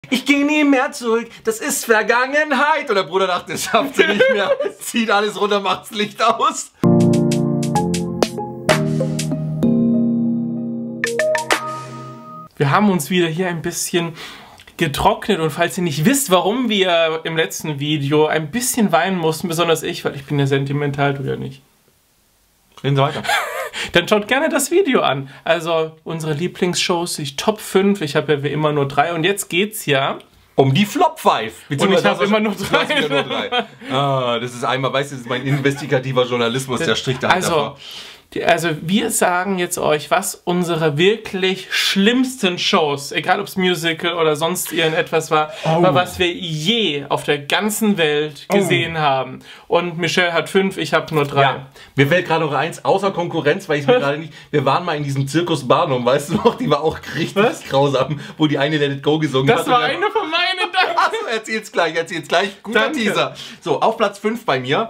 Ich gehe nie mehr zurück, das ist Vergangenheit. Und der Bruder dachte, das schafft sie nicht mehr. Zieht alles runter, macht's Licht aus. Wir haben uns wieder hier ein bisschen getrocknet und falls ihr nicht wisst, warum wir im letzten Video ein bisschen weinen mussten, besonders ich, weil ich bin ja sentimental, du ja nicht. Reden Sie weiter. Dann schaut gerne das Video an. Also unsere Lieblingsshows, die Top 5, ich habe ja wie immer nur 3 und jetzt geht's ja um die Flop 5. Und ich habe immer nur 3. Nur 3. Ah, das ist einmal, weißt du, das ist mein investigativer Journalismus, der Strich dahinter. Also wir sagen jetzt euch, was unsere wirklich schlimmsten Shows, egal ob es Musical oder sonst irgendetwas war, was wir je auf der ganzen Welt gesehen haben. Und Michelle hat 5, ich habe nur 3. Ja. Mir fällt gerade noch eins, außer Konkurrenz, weil ich mir gerade nicht... Wir waren mal in diesem Zirkus Barnum, weißt du noch? Die war auch richtig grausam, wo die eine Let It Go gesungen hat. Das war eine von meinen, danke. Achso, erzähl's gleich. Guter Teaser. So, auf Platz 5 bei mir.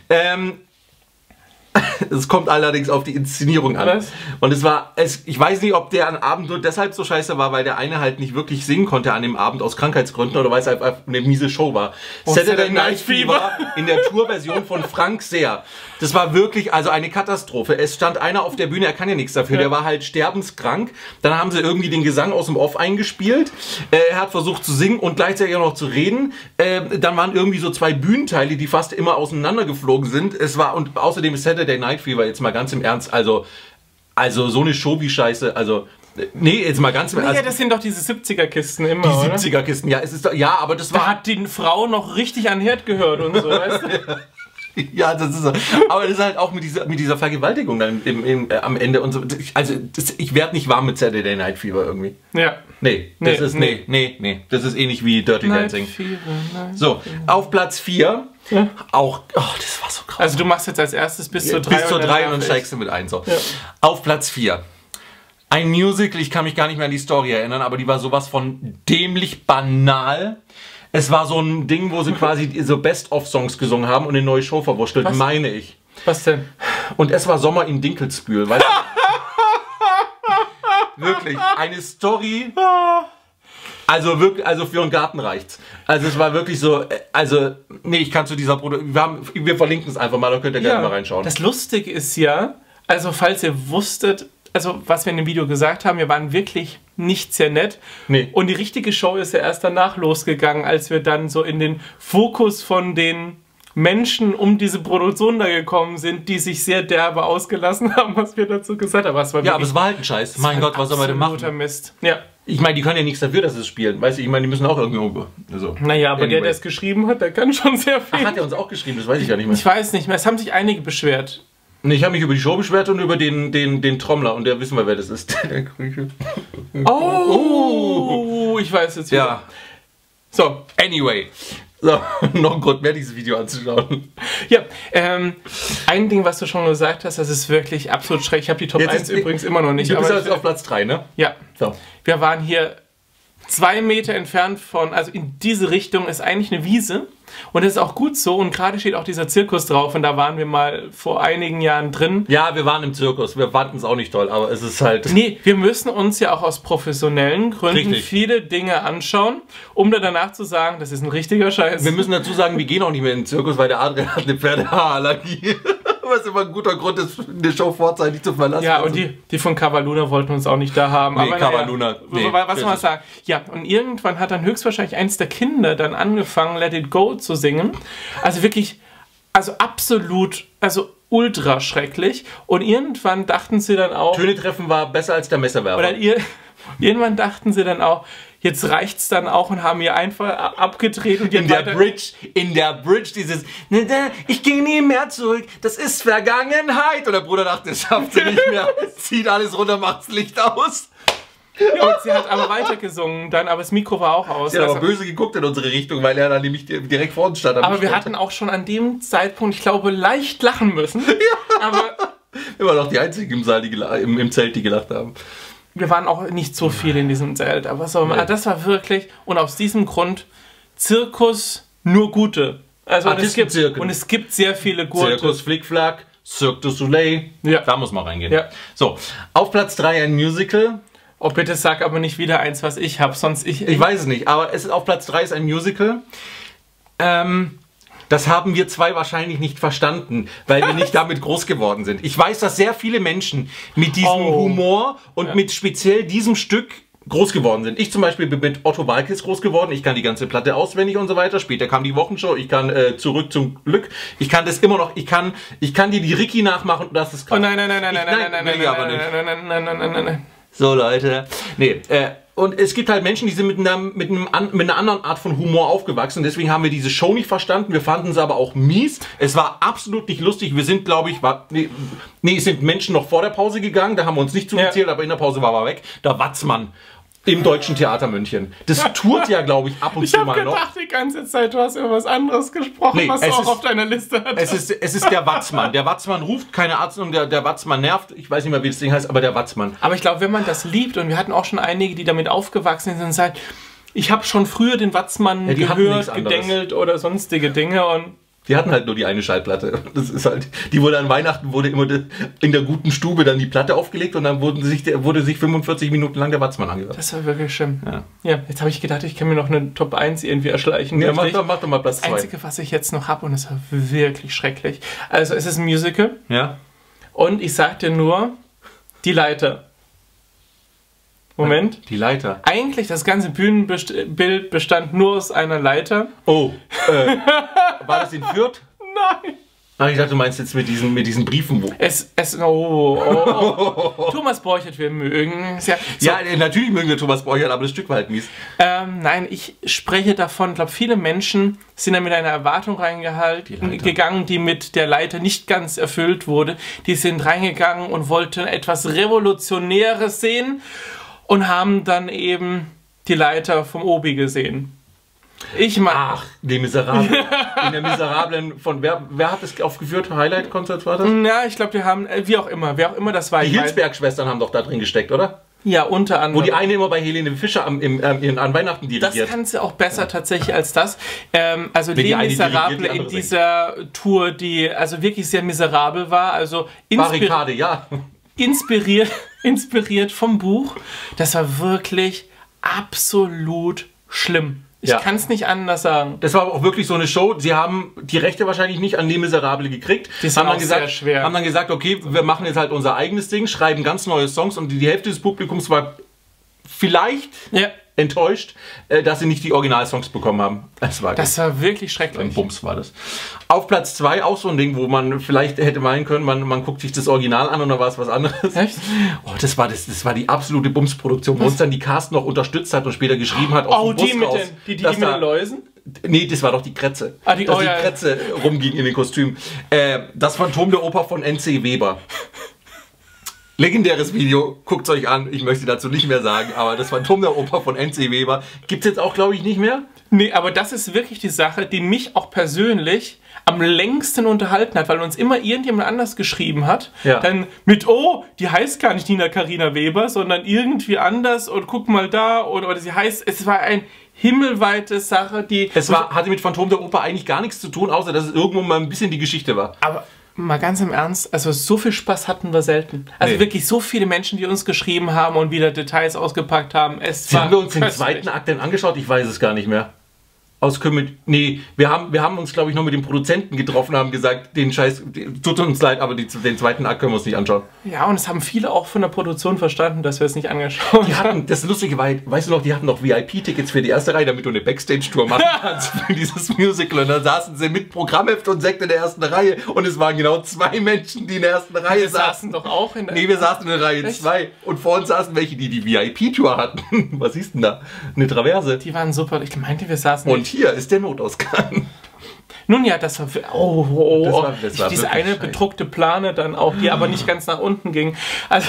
Es kommt allerdings auf die Inszenierung an. Was? Und ich weiß nicht, ob der Abend nur deshalb so scheiße war, weil der eine halt nicht wirklich singen konnte an dem Abend aus Krankheitsgründen oder weil es einfach eine miese Show war. Saturday Night Fever in der Tourversion von Frank Seher. Das war wirklich also eine Katastrophe. Es stand einer auf der Bühne, er kann ja nichts dafür, der war halt sterbenskrank. Dann haben sie irgendwie den Gesang aus dem Off eingespielt. Er hat versucht zu singen und gleichzeitig auch noch zu reden. Dann waren irgendwie so 2 Bühnenteile, die fast immer auseinandergeflogen sind. Und außerdem ist Saturday Night Fever, jetzt mal ganz im Ernst, also so eine Show wie Scheiße, also nee, jetzt mal ganz im Ernst. Ja, das sind doch diese 70er-Kisten immer, die 70er-Kisten, ja, es ist doch, ja, aber das war... Da hat die Frau noch richtig an den Herd gehört und so, weißt du? Ja, das ist so. Aber das ist halt auch mit dieser Vergewaltigung dann am Ende und so. Also, ich werde nicht warm mit Saturday Night Fever irgendwie. Ja. Nee, das ist Das ist ähnlich wie Dirty Dancing. So, auf Platz 4. Ja. Auch, das war so krass. Also du machst jetzt als erstes bis zur 3. Bis zur 3 und dann steigst du mit ein. So. Ja. Auf Platz 4. Ein Musical, ich kann mich gar nicht mehr an die Story erinnern, aber die war sowas von dämlich banal. Es war so ein Ding, wo sie quasi so Best-of-Songs gesungen haben und eine neue Show verwurschtelt, meine ich. Was denn? Und es war Sommer in Dinkelsbühl, weißt du? Wirklich, eine Story... Also wirklich, also für einen Garten reicht's. Also es war wirklich so, nee, ich kann zu dieser wir verlinken es einfach mal, da könnt ihr gerne mal reinschauen. Das Lustige ist ja, also falls ihr wusstet, also was wir in dem Video gesagt haben, wir waren wirklich nicht sehr nett. Nee. Und die richtige Show ist ja erst danach losgegangen, als wir dann so in den Fokus von den Menschen um diese Produktion da gekommen sind, die sich sehr derbe ausgelassen haben, was wir dazu gesagt haben. Ja, aber es war halt ein Scheiß. Mein Gott, was soll man denn machen? Mist. Ja. Ich meine, die können ja nichts dafür, dass sie es spielen. Weißt du, ich meine, die müssen auch irgendwo... Also, naja, aber der es geschrieben hat, der kann schon sehr viel. Ach, hat er uns auch geschrieben? Das weiß ich gar nicht mehr. Ich weiß nicht mehr. Es haben sich einige beschwert. Nee, ich habe mich über die Show beschwert und über den Trommler. Und der wissen wir, wer das ist. Oh, ich weiß jetzt wieder. Ja. So, anyway. So, noch ein Grund mehr, dieses Video anzuschauen. Ja, ein Ding, was du schon gesagt hast, das ist wirklich absolut schrecklich. Ich habe die Top 1 übrigens immer noch nicht. Du bist jetzt auf Platz 3, ne? Ja. So. Wir waren hier 2 Meter entfernt von, also in diese Richtung ist eigentlich eine Wiese. Und das ist auch gut so. Und gerade steht auch dieser Zirkus drauf. Und da waren wir mal vor einigen Jahren drin. Ja, wir waren im Zirkus. Wir fanden es auch nicht toll, aber es ist halt... Nee, wir müssen uns ja auch aus professionellen Gründen viele Dinge anschauen, um dann danach zu sagen, das ist ein richtiger Scheiß. Wir müssen dazu sagen, wir gehen auch nicht mehr in den Zirkus, weil der Adrian hat eine Pferdehaarallergie. Was immer ein guter Grund ist, eine Show vorzeitig zu verlassen. Ja, und die von Cavaluna wollten uns auch nicht da haben. Nee, aber Cavaluna. Nee, was soll man sagen? Ja, und irgendwann hat dann höchstwahrscheinlich eins der Kinder dann angefangen, Let It Go zu singen. Also wirklich, also absolut, also ultra schrecklich. Und irgendwann dachten sie dann auch... Töne treffen war besser als der Messerwerfer. Oder irgendwann dachten sie dann auch, jetzt reicht's dann auch und haben ihr einfach abgedreht und in der Bridge dieses ich gehe nie mehr zurück, das ist Vergangenheit. Und der Bruder dachte, das schafft sie nicht mehr. Zieht alles runter, macht's Licht aus. Ja, und sie hat aber weitergesungen dann, aber das Mikro war auch aus. Sie hat aber böse geguckt in unsere Richtung, weil er dann nämlich direkt vor uns stand. Aber wir hatten auch schon an dem Zeitpunkt, ich glaube, leicht lachen müssen. Ja. Aber wir waren auch die Einzigen im Saal, die im Zelt, die gelacht haben. Wir waren auch nicht so viel in diesem Zelt, aber so, das war wirklich, und aus diesem Grund, Zirkus nur gute. Also es gibt sehr viele gute. Zirkus Flickflack, Cirque du Soleil, ja. Da muss man reingehen. Ja. So, auf Platz 3 ein Musical. Oh, bitte sag aber nicht wieder eins, was ich habe, sonst ich... Ich weiß es nicht, aber es ist auf Platz 3 ist ein Musical. Das haben wir zwei wahrscheinlich nicht verstanden, weil wir nicht damit groß geworden sind. Ich weiß, dass sehr viele Menschen mit diesem Humor und mit speziell diesem Stück groß geworden sind. Ich zum Beispiel bin mit Otto Waalkes groß geworden. Ich kann die ganze Platte auswendig und so weiter. Später kam die Wochenshow. Ich kann Zurück zum Glück. Ich kann das immer noch. Ich kann dir die Ricky nachmachen. Das ist krass. Oh nein, nein. So, Leute. Nee, und es gibt halt Menschen, die sind mit einer anderen Art von Humor aufgewachsen. Deswegen haben wir diese Show nicht verstanden. Wir fanden es aber auch mies. Es war absolut nicht lustig. Wir sind, glaube ich, es sind Menschen noch vor der Pause gegangen. Da haben wir uns nicht zugezählt, aber in der Pause war er weg. Der Watzmann. Im Deutschen Theater München. Das tourt ja, glaube ich, ab und zu mal noch. Ich habe gedacht die ganze Zeit, du hast über was anderes gesprochen, was du auch auf deiner Liste hattest. Es ist der Watzmann. Der Watzmann ruft, keine Ahnung, der Watzmann nervt. Ich weiß nicht mehr, wie das Ding heißt, aber der Watzmann. Aber ich glaube, wenn man das liebt, und wir hatten auch schon einige, die damit aufgewachsen sind, sagen, ich habe schon früher den Watzmann gehört, gedengelt oder sonstige Dinge und... Die hatten halt nur die eine Schallplatte. Das ist halt, die wurde an Weihnachten immer in der guten Stube dann die Platte aufgelegt und dann wurde sich 45 Minuten lang der Watzmann angehört. Das war wirklich schlimm. Ja, jetzt habe ich gedacht, ich kann mir noch eine Top 1 irgendwie erschleichen. Ja, mach doch mal Platz 2. Das Einzige, was ich jetzt noch habe, und das war wirklich schrecklich. Also es ist ein Musical. Ja. Und ich sag dir nur, die Leiter. Moment. Die Leiter. Eigentlich das ganze Bühnenbild bestand nur aus einer Leiter. Oh, war das in Fürth? Nein. Ach, ich dachte, du meinst jetzt mit diesen Briefen. Thomas Borchert, wir mögen. Ja, natürlich mögen wir Thomas Borchert, aber das Stück war halt mies. Nein, ich spreche davon, ich glaube, viele Menschen sind da mit einer Erwartung reingegangen, die mit der Leiter nicht ganz erfüllt wurde. Die sind reingegangen und wollten etwas Revolutionäres sehen. Und haben dann eben die Leiter vom Obi gesehen. Ach, die Miserablen. In der Miserablen von, wer hat das aufgeführt? Highlight-Konzert war das? Ja, ich glaube, wir haben, wer auch immer das war. Die Hilsberg-Schwestern haben doch da drin gesteckt, oder? Ja, unter anderem. Wo die eine immer bei Helene Fischer an Weihnachten dirigiert. Das kannst du auch besser tatsächlich als das. Also Les Miserables in dieser Tour, die also wirklich sehr miserabel war. Also Barrikade, ja. Inspiriert vom Buch. Das war wirklich absolut schlimm. Ich kann es nicht anders sagen. Das war auch wirklich so eine Show. Sie haben die Rechte wahrscheinlich nicht an Les Miserables gekriegt. Die sind auch sehr schwer. Haben dann gesagt, okay, wir machen jetzt halt unser eigenes Ding, schreiben ganz neue Songs und die Hälfte des Publikums war vielleicht enttäuscht, dass sie nicht die Originalsongs bekommen haben. Das war wirklich schrecklich. Ein Bums war das. Auf Platz 2 auch so ein Ding, wo man vielleicht hätte meinen können, man guckt sich das Original an und dann war es was anderes. Echt? Oh, das war die absolute Bumsproduktion, wo uns dann die Cast noch unterstützt hat und später geschrieben hat aus dem Bus raus. Die mit den Läusen? Nee, das war doch die Kretze. Die Kretze rumging in den Kostümen. Das Phantom der Oper von N.C. Weber. Legendäres Video, guckt es euch an. Ich möchte dazu nicht mehr sagen, aber das Phantom der Oper von N.C. Weber gibt es jetzt auch, glaube ich, nicht mehr. Nee, aber das ist wirklich die Sache, die mich auch persönlich am längsten unterhalten hat, weil uns immer irgendjemand anders geschrieben hat. Ja. Dann mit, die heißt gar nicht Nina Carina Weber, sondern irgendwie anders und guck mal da oder sie heißt, es war ein himmelweite Sache, hatte mit Phantom der Oper eigentlich gar nichts zu tun, außer dass es irgendwo mal ein bisschen die Geschichte war. Aber mal ganz im Ernst, also so viel Spaß hatten wir selten. Also wirklich so viele Menschen, die uns geschrieben haben und wieder Details ausgepackt haben. Haben wir uns den zweiten Akt denn angeschaut? Ich weiß es gar nicht mehr. Wir haben uns, glaube ich, noch mit dem Produzenten getroffen, haben gesagt, den Scheiß, tut uns leid, aber den zweiten Akt können wir uns nicht anschauen. Ja, und es haben viele auch von der Produktion verstanden, dass wir es nicht angeschaut haben. Das Lustige war, weißt du noch, die hatten noch VIP-Tickets für die erste Reihe, damit du eine Backstage-Tour machen kannst für dieses Musical. Und dann saßen sie mit Programmheft und Sekt in der ersten Reihe und es waren genau 2 Menschen, die in der ersten Reihe saßen. Wir saßen doch auch in der wir saßen in der Reihe 2 und vor uns saßen welche, die VIP-Tour hatten. Was siehst du denn da? Eine Traverse. Die waren super. Ich meinte, wir saßen und hier ist der Notausgang. Nun ja, das war... Das war diese eine bedruckte Plane dann auch, die aber nicht ganz nach unten ging. Also,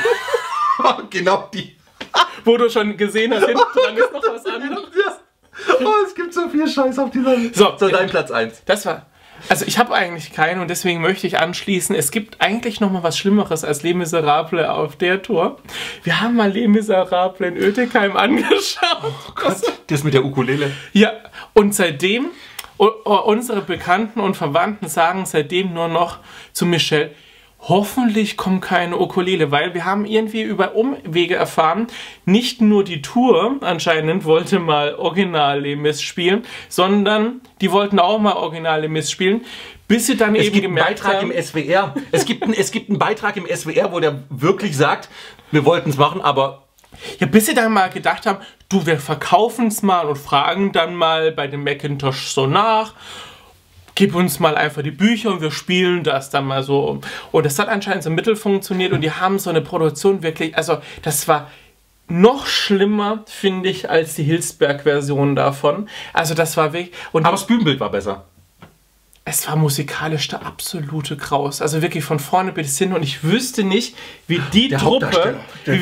genau die. Wo du schon gesehen hast, hinten dran ist noch was anderes. Es gibt so viel Scheiß auf dieser... So, dein Platz 1. Das war... Also ich habe eigentlich keinen und deswegen möchte ich anschließen, es gibt eigentlich noch mal was Schlimmeres als Les Miserables auf der Tour. Wir haben mal Les Miserables in Oetekheim angeschaut. Oh Gott, das mit der Ukulele. Ja, und seitdem, unsere Bekannten und Verwandten sagen seitdem nur noch zu Michelle, hoffentlich kommt keine Ukulele, weil wir haben irgendwie über Umwege erfahren, nicht nur die Tour anscheinend wollte mal Original Les Mis spielen, sondern die wollten auch mal Original Les Mis spielen, bis sie dann eben gemerkt haben... Es gibt einen Beitrag im SWR. Es gibt einen Beitrag im SWR, wo der wirklich sagt, wir wollten es machen, aber... Ja, bis sie dann mal gedacht haben, du, wir verkaufen es mal und fragen dann mal bei dem Macintosh so nach. Gib uns mal einfach die Bücher und wir spielen das dann mal so. Und das hat anscheinend so mittel funktioniert und die haben so eine Produktion wirklich, also das war noch schlimmer, finde ich, als die Hilsberg-Version davon. Also das war wirklich... Aber das Bühnenbild war besser. Es war musikalisch der absolute Graus. Also wirklich von vorne bis hin. Und ich wüsste nicht, wie die Truppe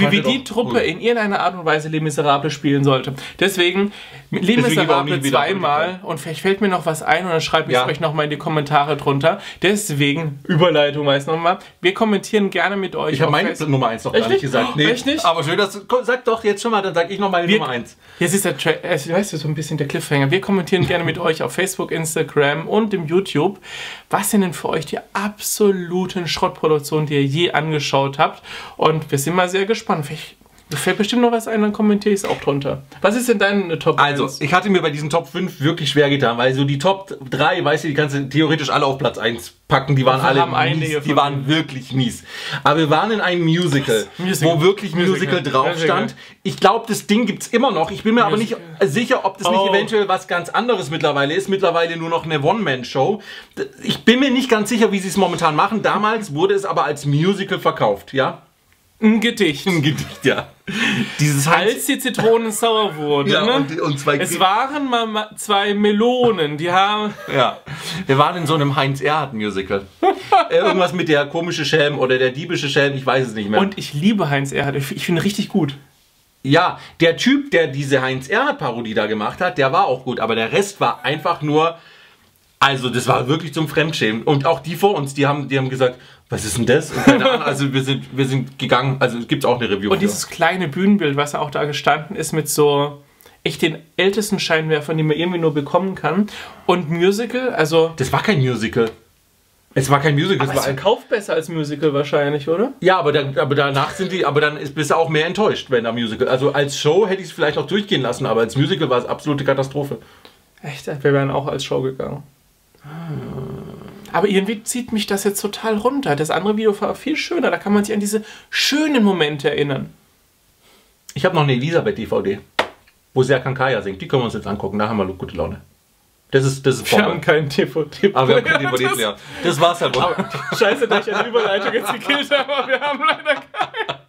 in irgendeiner Art und Weise Les Miserables spielen sollte. Deswegen Les Miserables zweimal. Und vielleicht fällt mir noch was ein und dann schreibe ich es euch nochmal in die Kommentare drunter. Deswegen, Überleitung weiß nochmal. Wir kommentieren gerne mit euch. Ich habe meine Nummer 1 noch gar nicht gesagt. Nee. Echt nicht? Aber schön, dass du... Sag doch jetzt schon mal, dann sag ich nochmal die Nummer 1. Jetzt ist der weißt du, so ein bisschen der Cliffhanger. Wir kommentieren gerne mit euch auf Facebook, Instagram und im YouTube. Was sind denn für euch die absoluten Schrottproduktionen, die ihr je angeschaut habt? Und wir sind mal sehr gespannt. Mir fällt bestimmt noch was ein, dann kommentiere ich es auch drunter. Was ist denn deine Top 1? Also, ich hatte mir bei diesen Top 5 wirklich schwer getan, weil so die Top 3, weißt du, die kannst du theoretisch alle auf Platz 1 packen. Die waren alle mies, die waren wirklich mies. Aber wir waren in einem Musical. Wo wirklich Musical drauf stand. Ich glaube, das Ding gibt es immer noch. Ich bin mir aber nicht sicher, ob das nicht eventuell was ganz anderes mittlerweile ist. Mittlerweile nur noch eine One-Man-Show. Ich bin mir nicht ganz sicher, wie sie es momentan machen. Damals wurde es aber als Musical verkauft, ja? Ein Gedicht. Ein Gedicht, ja. Als die Zitrone sauer wurde. Ja, ne? und zwei es waren mal 2 Melonen, die haben... Ja, wir waren in so einem Heinz-Erhardt-Musical. Irgendwas mit der komische Schelm oder der diebische Schelm, ich weiß es nicht mehr. Und ich liebe Heinz Erhardt, ich finde ihn richtig gut. Ja, der Typ, der diese Heinz-Erhardt-Parodie da gemacht hat, der war auch gut, aber der Rest war einfach nur... Also das war wirklich zum Fremdschämen. Und auch die vor uns, die haben gesagt, was ist denn das? Und keine Ahnung, also wir sind gegangen, also es gibt auch eine Review. Und dieses kleine Bühnenbild, was auch da gestanden ist, mit so echt den ältesten Scheinwerfern, die man irgendwie nur bekommen kann. Und Musical, also... Das war kein Musical. Es war kein Musical. Aber es verkauft besser als Musical wahrscheinlich, oder? Ja, aber danach bist du auch mehr enttäuscht, wenn da Musical. Also als Show hätte ich es vielleicht noch durchgehen lassen, aber als Musical war es absolute Katastrophe. Echt? Wir wären auch als Show gegangen. Aber irgendwie zieht mich das jetzt total runter. Das andere Video war viel schöner. Da kann man sich an diese schönen Momente erinnern. Ich habe noch eine Elisabeth-DVD, wo Serkan Kaya singt. Die können wir uns jetzt angucken. Da haben wir gute Laune. Das ist wir haben keinen DVD-Player. Aber wir haben keinen DVD-Player. Das war's halt. Scheiße, dass ich eine Überleitung jetzt gekillt habe, aber wir haben leider keinen.